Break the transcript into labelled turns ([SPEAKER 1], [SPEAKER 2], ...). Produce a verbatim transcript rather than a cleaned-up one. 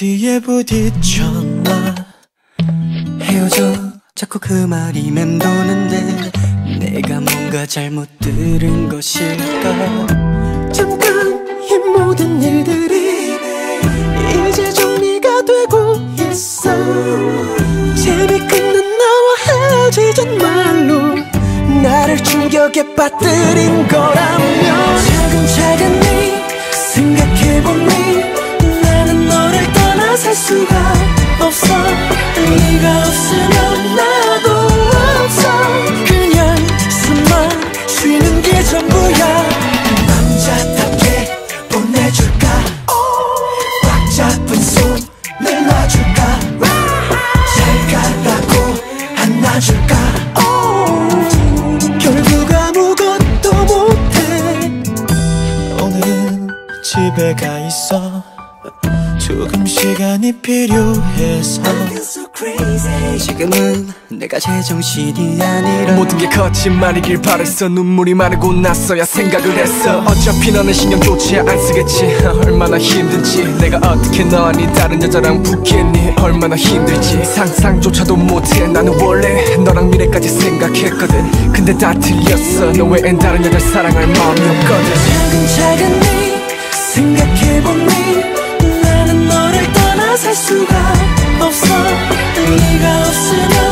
[SPEAKER 1] 어디에 부딪혔나. 헤어져 자꾸 그 말이 맴도는데 내가 뭔가 잘못 들은 것일까. 잠깐 이 모든 일들이 이제 정리가 되고 있어. 재미 끝난 나와 헤어지잔 말로 나를 충격에 빠뜨린 거라면 차근차근히 생각해보니 나는 너를 떠나 살 수가 없어. 네가 없으면 나도 없어. 그냥 숨만 쉬는 게 전부야. 남자답게 보내줄까. 꽉 잡은 손을 놔줄까. 잘 가라고 안아줄까. 결국 아무것도 못해. 오늘은 집에 가 있어. 조금 시간이 필요해서. 지금은 내가 제정신이 아니라
[SPEAKER 2] 모든 게 거짓말이길 바랬어. 눈물이 마르고 나서야 생각을 했어. 어차피 너는 신경조차 안 쓰겠지. 얼마나 힘든지 내가 어떻게 너니 다른 여자랑 붙겠니. 얼마나 힘들지 상상조차도 못해. 나는 원래 너랑 미래까지 생각했거든. 근데 다 틀렸어. 너 외엔 다른 여자를 사랑할 마음이 없거든.
[SPEAKER 1] 차근차근히 생각해보니 나는 너를 떠나 살 수가 없어. 네가 없으면